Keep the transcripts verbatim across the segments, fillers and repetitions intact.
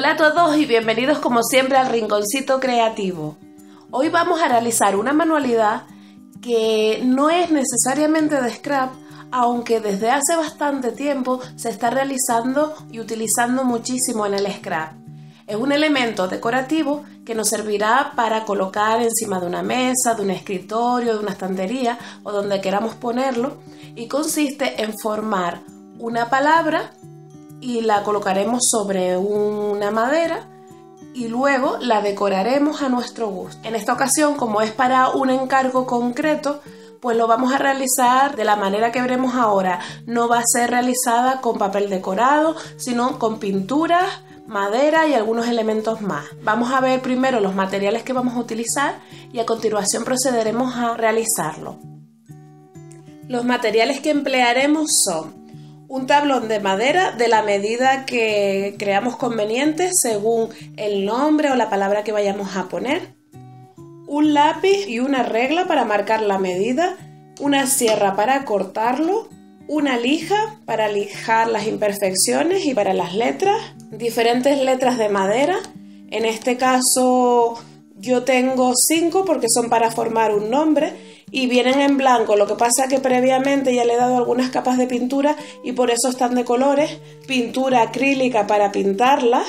Hola a todos y bienvenidos como siempre al Rinconcito Creativo. Hoy vamos a realizar una manualidad que no es necesariamente de scrap, aunque desde hace bastante tiempo se está realizando y utilizando muchísimo en el scrap. Es un elemento decorativo que nos servirá para colocar encima de una mesa, de un escritorio, de una estantería o donde queramos ponerlo, y consiste en formar una palabra y la colocaremos sobre una madera y luego la decoraremos a nuestro gusto. En esta ocasión, como es para un encargo concreto, pues lo vamos a realizar de la manera que veremos ahora. No va a ser realizada con papel decorado, sino con pinturas, madera y algunos elementos más. Vamos a ver primero los materiales que vamos a utilizar y a continuación procederemos a realizarlo. Los materiales que emplearemos son un tablón de madera de la medida que creamos conveniente según el nombre o la palabra que vayamos a poner, un lápiz y una regla para marcar la medida, una sierra para cortarlo, una lija para lijar las imperfecciones y para las letras, diferentes letras de madera. En este caso yo tengo cinco porque son para formar un nombre y vienen en blanco, lo que pasa que previamente ya le he dado algunas capas de pintura y por eso están de colores. Pintura acrílica para pintarlas,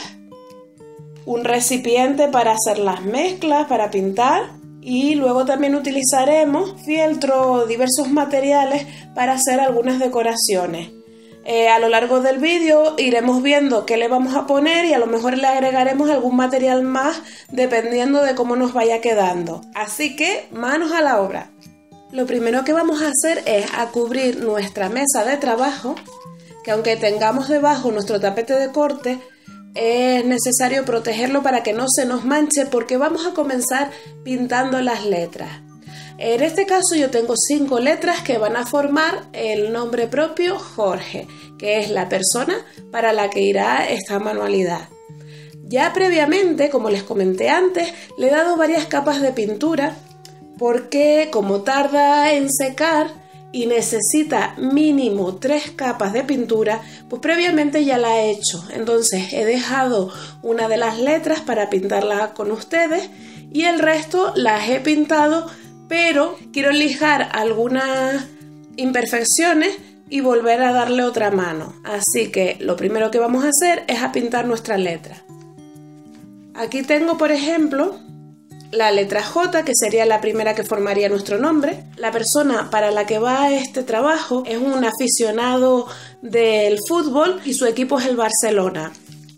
un recipiente para hacer las mezclas, para pintar, y luego también utilizaremos fieltro, diversos materiales para hacer algunas decoraciones. Eh, a lo largo del vídeo iremos viendo qué le vamos a poner y a lo mejor le agregaremos algún material más dependiendo de cómo nos vaya quedando. Así que manos a la obra. Lo primero que vamos a hacer es a cubrir nuestra mesa de trabajo, que aunque tengamos debajo nuestro tapete de corte, es necesario protegerlo para que no se nos manche porque vamos a comenzar pintando las letras. En este caso yo tengo cinco letras que van a formar el nombre propio Jorge, que es la persona para la que irá esta manualidad. Ya previamente, como les comenté antes, le he dado varias capas de pintura porque como tarda en secar y necesita mínimo tres capas de pintura, pues previamente ya la he hecho. Entonces he dejado una de las letras para pintarla con ustedes y el resto las he pintado, pero quiero lijar algunas imperfecciones y volver a darle otra mano. Así que lo primero que vamos a hacer es a pintar nuestra letra. Aquí tengo, por ejemplo, la letra J, que sería la primera que formaría nuestro nombre. La persona para la que va este trabajo es un aficionado del fútbol y su equipo es el Barcelona.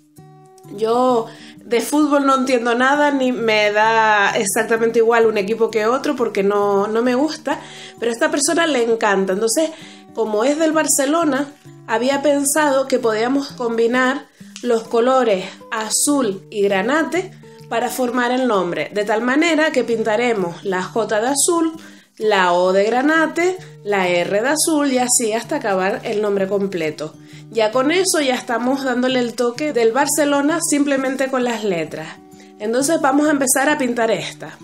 Yo de fútbol no entiendo nada, ni me da exactamente igual un equipo que otro porque no, no me gusta, pero a esta persona le encanta. Entonces, como es del Barcelona, había pensado que podíamos combinar los colores azul y granate para formar el nombre, de tal manera que pintaremos la J de azul, la O de granate, la R de azul y así hasta acabar el nombre completo. Ya con eso ya estamos dándole el toque del Barcelona simplemente con las letras. Entonces vamos a empezar a pintar esta.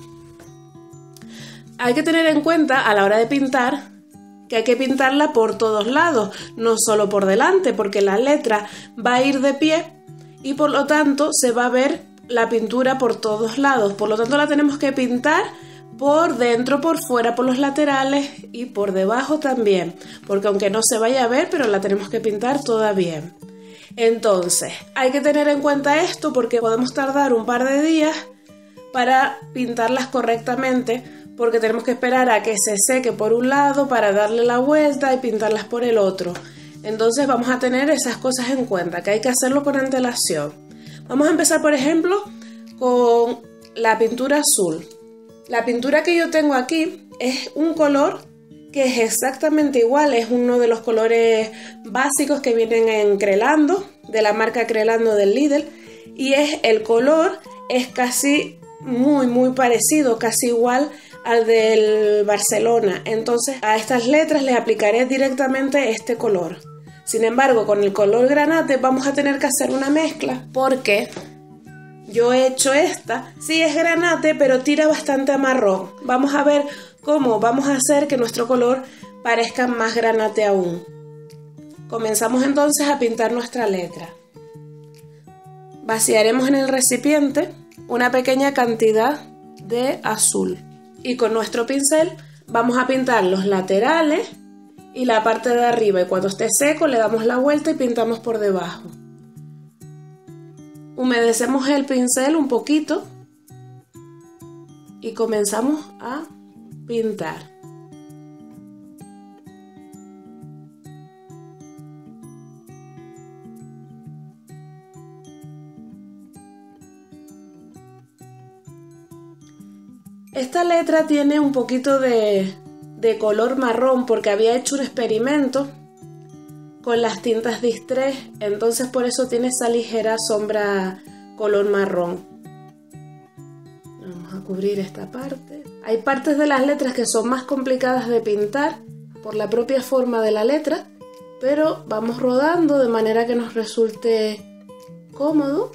Hay que tener en cuenta a la hora de pintar que hay que pintarla por todos lados, no solo por delante, porque la letra va a ir de pie y por lo tanto se va a ver la pintura por todos lados. Por lo tanto la tenemos que pintar por dentro, por fuera, por los laterales y por debajo también, porque aunque no se vaya a ver, pero la tenemos que pintar toda bien. Entonces hay que tener en cuenta esto porque podemos tardar un par de días para pintarlas correctamente, porque tenemos que esperar a que se seque por un lado para darle la vuelta y pintarlas por el otro. Entonces vamos a tener esas cosas en cuenta, que hay que hacerlo con antelación. Vamos a empezar, por ejemplo, con la pintura azul. La pintura que yo tengo aquí es un color que es exactamente igual, es uno de los colores básicos que vienen en Crelando, de la marca Crelando del Lidl, y es el color, es casi muy muy parecido, casi igual al del Barcelona. Entonces a estas letras les aplicaré directamente este color. Sin embargo, con el color granate vamos a tener que hacer una mezcla porque yo he hecho esta. Sí es granate, pero tira bastante a marrón. Vamos a ver cómo vamos a hacer que nuestro color parezca más granate aún. Comenzamos entonces a pintar nuestra letra. vaciaremos en el recipiente una pequeña cantidad de azul y con nuestro pincel vamos a pintar los laterales y la parte de arriba, y cuando esté seco le damos la vuelta y pintamos por debajo. Humedecemos el pincel un poquito y comenzamos a pintar. Esta letra tiene un poquito de, de color marrón porque había hecho un experimento con las tintas Distress, entonces por eso tiene esa ligera sombra color marrón. Vamos a cubrir esta parte. Hay partes de las letras que son más complicadas de pintar por la propia forma de la letra, pero vamos rodando de manera que nos resulte cómodo.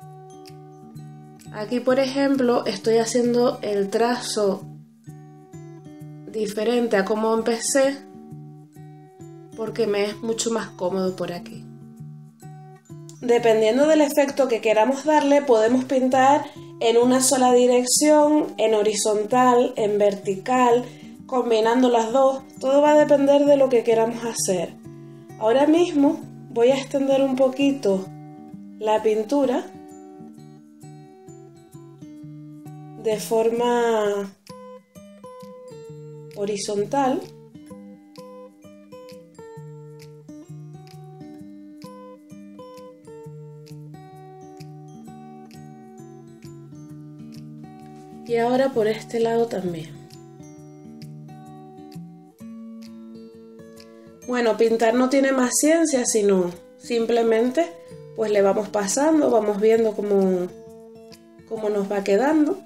Aquí, por ejemplo, estoy haciendo el trazo diferente a como empecé porque me es mucho más cómodo por aquí. Dependiendo del efecto que queramos darle, podemos pintar en una sola dirección, en horizontal, en vertical, combinando las dos. Todo va a depender de lo que queramos hacer. Ahora mismo voy a extender un poquito la pintura de forma horizontal. Y ahora por este lado también. Bueno, pintar no tiene más ciencia, sino simplemente pues le vamos pasando, vamos viendo cómo, cómo nos va quedando.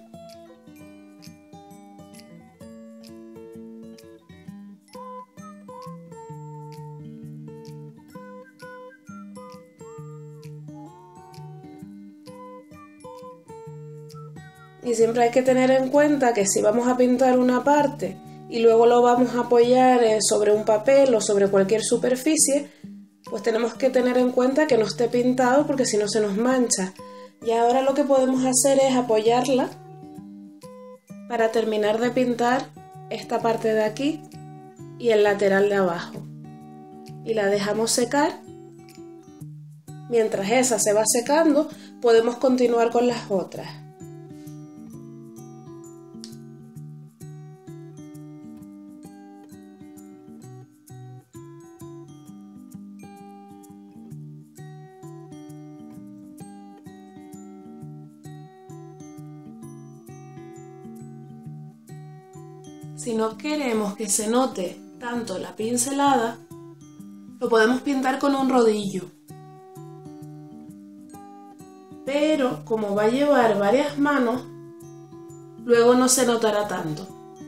Y siempre hay que tener en cuenta que si vamos a pintar una parte y luego lo vamos a apoyar sobre un papel o sobre cualquier superficie, pues tenemos que tener en cuenta que no esté pintado porque si no se nos mancha. Y ahora lo que podemos hacer es apoyarla para terminar de pintar esta parte de aquí y el lateral de abajo. Y la dejamos secar. Mientras esa se va secando, podemos continuar con las otras. Si no queremos que se note tanto la pincelada, lo podemos pintar con un rodillo. Pero como va a llevar varias manos, luego no se notará tanto.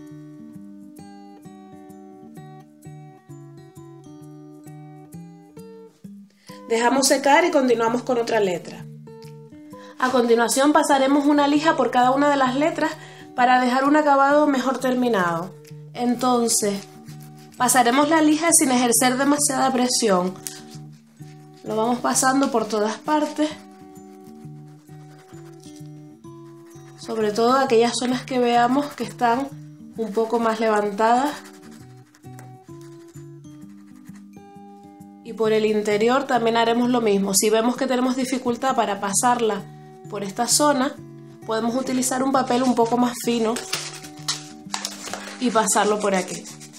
Dejamos secar y continuamos con otra letra. A continuación pasaremos una lija por cada una de las letras para dejar un acabado mejor terminado. Entonces, pasaremos la lija sin ejercer demasiada presión. Lo vamos pasando por todas partes, sobre todo aquellas zonas que veamos que están un poco más levantadas. Y por el interior también haremos lo mismo. Si vemos que tenemos dificultad para pasarla por esta zona, podemos utilizar un papel un poco más fino y pasarlo por aquí.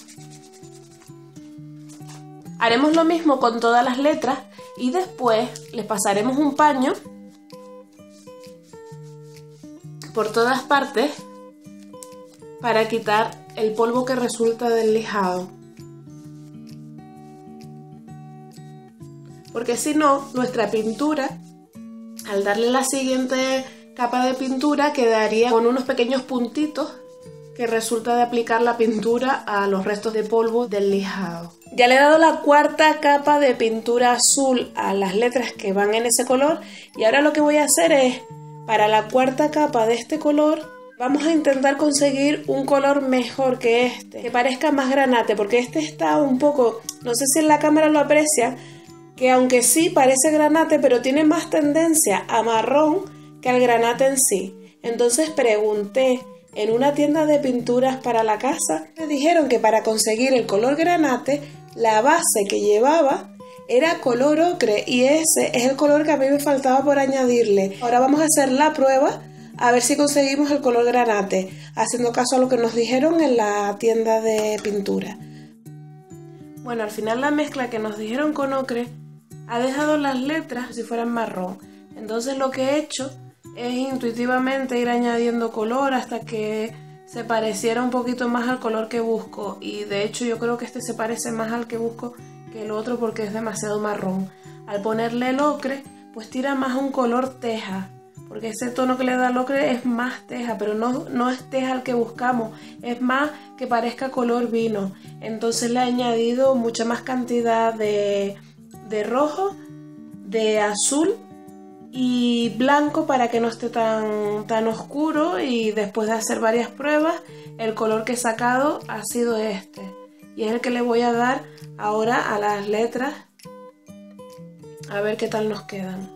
Haremos lo mismo con todas las letras y después les pasaremos un paño por todas partes para quitar el polvo que resulta del lijado. Porque si no, nuestra pintura, al darle la siguiente capa de pintura, quedaría con unos pequeños puntitos que resulta de aplicar la pintura a los restos de polvo del lijado. Ya le he dado la cuarta capa de pintura azul a las letras que van en ese color y ahora lo que voy a hacer es, para la cuarta capa de este color, vamos a intentar conseguir un color mejor que este, que parezca más granate, porque este está un poco, no sé si en la cámara lo aprecian, que aunque sí parece granate, pero tiene más tendencia a marrón que al granate en sí. Entonces pregunté en una tienda de pinturas para la casa, me dijeron que para conseguir el color granate, la base que llevaba era color ocre y ese es el color que a mí me faltaba por añadirle. Ahora vamos a hacer la prueba a ver si conseguimos el color granate, haciendo caso a lo que nos dijeron en la tienda de pintura. Bueno, al final la mezcla que nos dijeron con ocre ha dejado las letras como si fueran marrón. Entonces lo que he hecho es intuitivamente ir añadiendo color hasta que se pareciera un poquito más al color que busco. Y de hecho yo creo que este se parece más al que busco que el otro porque es demasiado marrón. Al ponerle el ocre, pues tira más a un color teja. Porque ese tono que le da el ocre es más teja, pero no, no es teja el que buscamos, es más que parezca color vino. Entonces le he añadido mucha más cantidad de, de rojo, de azul y blanco para que no esté tan, tan oscuro, y después de hacer varias pruebas, el color que he sacado ha sido este. Y es el que le voy a dar ahora a las letras, a ver qué tal nos quedan.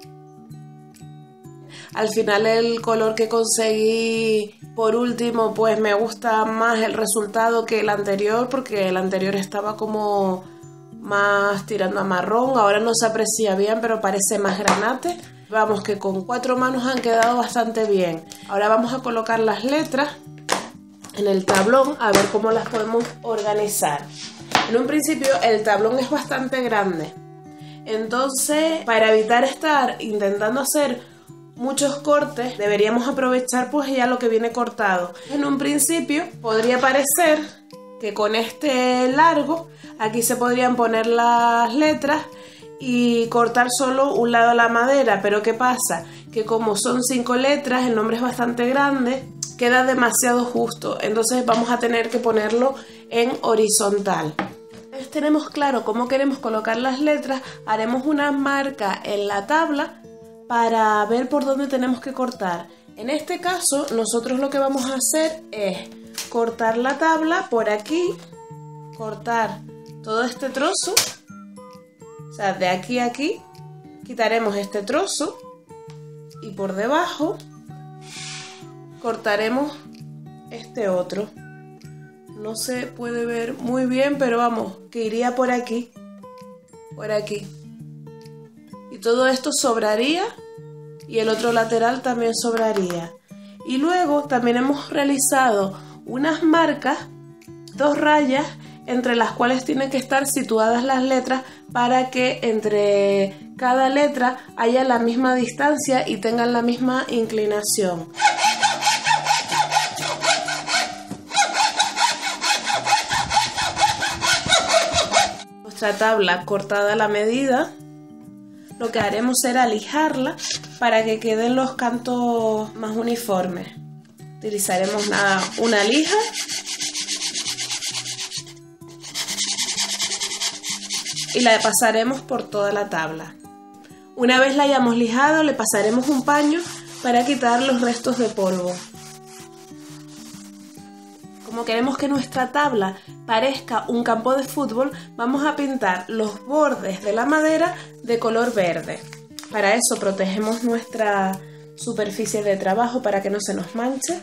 Al final el color que conseguí por último pues me gusta más el resultado que el anterior, porque el anterior estaba como más tirando a marrón, ahora no se aprecia bien pero parece más granate. Vamos, que con cuatro manos han quedado bastante bien. Ahora vamos a colocar las letras en el tablón a ver cómo las podemos organizar. En un principio el tablón es bastante grande, entonces para evitar estar intentando hacer muchos cortes, deberíamos aprovechar pues ya lo que viene cortado. En un principio podría parecer que con este largo aquí se podrían poner las letras y cortar solo un lado de la madera, pero ¿qué pasa? Que como son cinco letras, el nombre es bastante grande, queda demasiado justo, entonces vamos a tener que ponerlo en horizontal. Entonces tenemos claro cómo queremos colocar las letras, haremos una marca en la tabla para ver por dónde tenemos que cortar. En este caso, nosotros lo que vamos a hacer es cortar la tabla por aquí, cortar todo este trozo, o sea, de aquí a aquí, quitaremos este trozo y por debajo cortaremos este otro. No se puede ver muy bien, pero vamos, que iría por aquí, por aquí. Y todo esto sobraría y el otro lateral también sobraría. Y luego también hemos realizado unas marcas, dos rayas, entre las cuales tienen que estar situadas las letras para que entre cada letra haya la misma distancia y tengan la misma inclinación. Nuestra tabla cortada a la medida, lo que haremos será lijarla para que queden los cantos más uniformes. Utilizaremos una, una lija y la pasaremos por toda la tabla. Una vez la hayamos lijado, le pasaremos un paño para quitar los restos de polvo. Como queremos que nuestra tabla parezca un campo de fútbol, vamos a pintar los bordes de la madera de color verde. Para eso protegemos nuestra superficie de trabajo para que no se nos manche.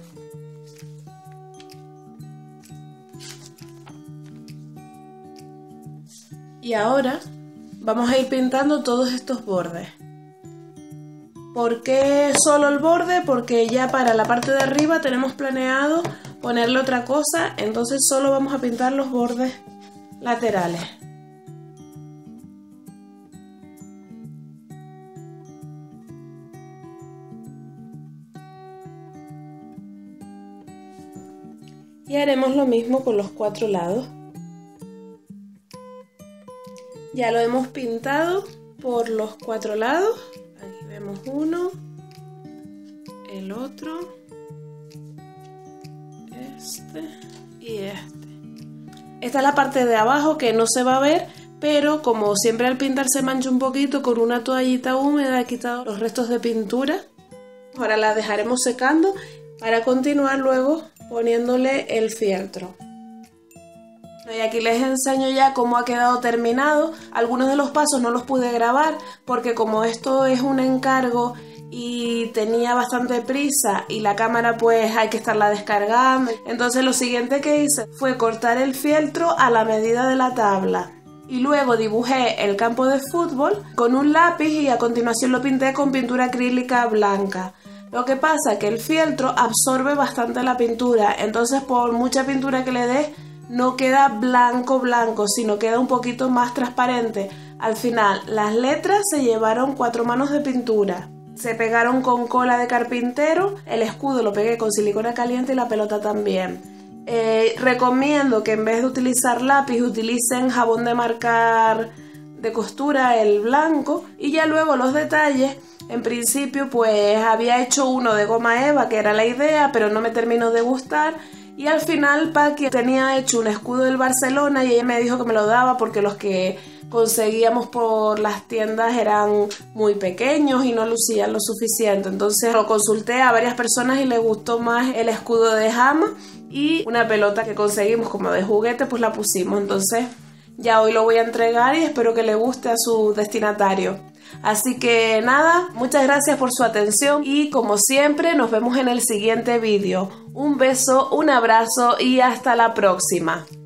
Y ahora vamos a ir pintando todos estos bordes. ¿Por qué solo el borde? Porque ya para la parte de arriba tenemos planeado ponerle otra cosa, entonces solo vamos a pintar los bordes laterales. Y haremos lo mismo con los cuatro lados. Ya lo hemos pintado por los cuatro lados. Aquí vemos uno, el otro, este y este. Esta es la parte de abajo que no se va a ver, pero como siempre al pintar se mancha un poquito, con una toallita húmeda he quitado los restos de pintura. Ahora la dejaremos secando para continuar luego poniéndole el fieltro. Y aquí les enseño ya cómo ha quedado terminado. Algunos de los pasos no los pude grabar porque como esto es un encargo y tenía bastante prisa y la cámara pues hay que estarla descargando, entonces lo siguiente que hice fue cortar el fieltro a la medida de la tabla y luego dibujé el campo de fútbol con un lápiz y a continuación lo pinté con pintura acrílica blanca. Lo que pasa es que el fieltro absorbe bastante la pintura, entonces por mucha pintura que le des no queda blanco blanco, sino queda un poquito más transparente. Al final las letras se llevaron cuatro manos de pintura. Se pegaron con cola de carpintero, el escudo lo pegué con silicona caliente y la pelota también. Eh, recomiendo que en vez de utilizar lápiz utilicen jabón de marcar de costura, el blanco, y ya luego los detalles. En principio pues había hecho uno de goma eva, que era la idea, pero no me terminó de gustar. Y al final Paqui tenía hecho un escudo del Barcelona y ella me dijo que me lo daba porque los que conseguíamos por las tiendas eran muy pequeños y no lucían lo suficiente. Entonces lo consulté a varias personas y les gustó más el escudo de Jama y una pelota que conseguimos como de juguete, pues la pusimos. Entonces ya hoy lo voy a entregar y espero que le guste a su destinatario. Así que nada, muchas gracias por su atención y como siempre nos vemos en el siguiente vídeo. Un beso, un abrazo y hasta la próxima.